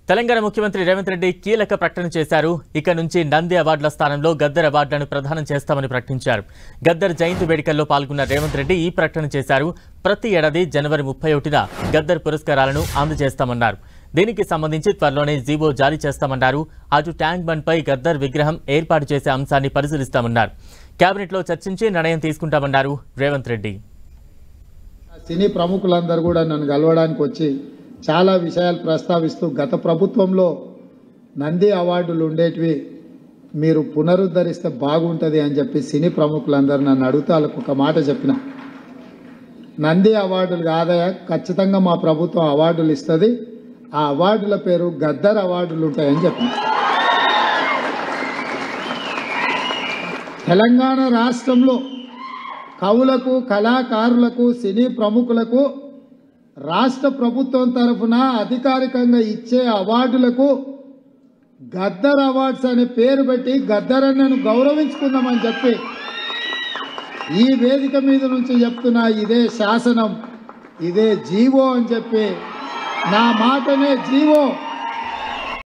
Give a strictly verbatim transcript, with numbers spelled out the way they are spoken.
తెలంగాణ ముఖ్యమంత్రి రేవంత్ రెడ్డి కీలక ప్రకటన చేశారు. ఇక నుంచి నంది అవార్డుల స్థానంలో గద్దర్ అవార్డులను ప్రదానం చేస్తామని ప్రకటించారు. గద్దర్ జయంతి వేడుకల్లో పాల్గొన్న రేవంత్ రెడ్డి ఈ ప్రకటన చేశారు. ప్రతి ఏడాది జనవరి ముప్పై ఒకటిన గద్దర్ పురస్కారాలను అందజేస్తామన్నారు. దీనికి సంబంధించి త్వరలోనే జీవో జారీ చేస్తామన్నారు. అటు ట్యాంక్ బండ్ పై గద్దర్ విగ్రహం ఏర్పాటు చేసే అంశాన్ని పరిశీలిస్తామన్నారు. కేబినెట్ లో చర్చించి నిర్ణయం తీసుకుంటామన్నారు రేవంత్ రెడ్డి. సినీ ప్రముఖులందరూ కూడా నన్ను కలవడానికి వచ్చి చాలా విషయాలు ప్రస్తావిస్తూ గత ప్రభుత్వంలో నంది అవార్డులు ఉండేటివి మీరు పునరుద్ధరిస్తే బాగుంటుంది అని చెప్పి సినీ ప్రముఖులందరూ నన్ను అడుగుతా వాళ్ళకు ఒక మాట చెప్పిన. నంది అవార్డులు కాదయా, ఖచ్చితంగా మా ప్రభుత్వం అవార్డులు ఇస్తుంది, ఆ అవార్డుల పేరు గద్దర్ అవార్డులు ఉంటాయని చెప్పిన. తెలంగాణ రాష్ట్రంలో కవులకు, కళాకారులకు, సినీ ప్రముఖులకు రాష్ట్ర ప్రభుత్వం తరఫున అధికారికంగా ఇచ్చే అవార్డులకు గద్దర్ అవార్డ్స్ అనే పేరు పెట్టి గద్దర్ అన్నను గౌరవించుకుందామని చెప్పి ఈ వేదిక మీద నుంచి చెప్తున్నా. ఇదే శాసనం, ఇదే జీవో అని చెప్పి, నా మాటనే జీవో